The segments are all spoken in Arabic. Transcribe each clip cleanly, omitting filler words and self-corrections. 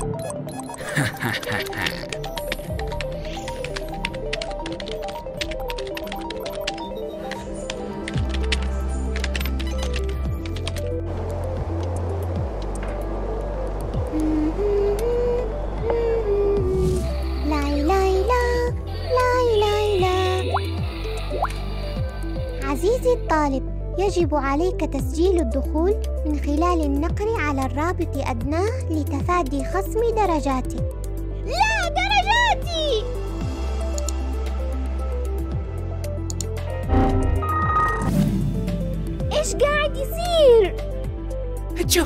عزيزي الطالب، يجب عليك تسجيل الدخول من خلال النقر على الرابط أدناه لتفادي خصم درجاتك. لا، درجاتي! إيش قاعد يصير؟ هتشو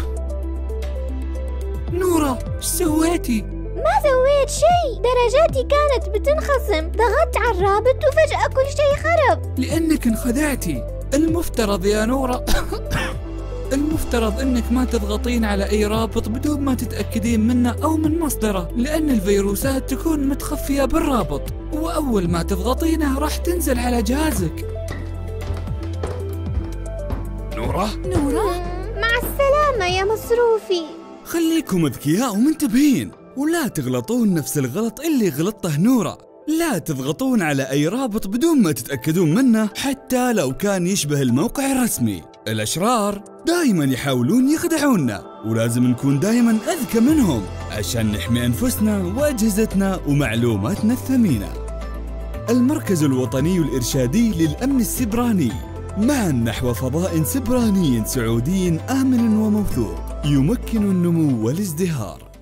نورا، إيش سويتي؟ ما سويت شيء، درجاتي كانت بتنخصم، ضغطت على الرابط وفجأة كل شيء خرب. لأنك انخدعتي. المفترض يا نورا المفترض انك ما تضغطين على اي رابط بدون ما تتأكدين منه او من مصدره، لان الفيروسات تكون متخفية بالرابط، واول ما تضغطينه راح تنزل على جهازك. نورا مع السلامة يا مصروفي. خليكم اذكياء ومنتبهين، ولا تغلطون نفس الغلط اللي غلطته نورا. لا تضغطون على أي رابط بدون ما تتأكدون منه، حتى لو كان يشبه الموقع الرسمي. الأشرار دايما يحاولون يخدعونا، ولازم نكون دايما أذكى منهم عشان نحمي أنفسنا وأجهزتنا ومعلوماتنا الثمينة. المركز الوطني الإرشادي للأمن السبراني، معا نحو فضاء سبراني سعودي آمن وموثوق يمكن النمو والازدهار.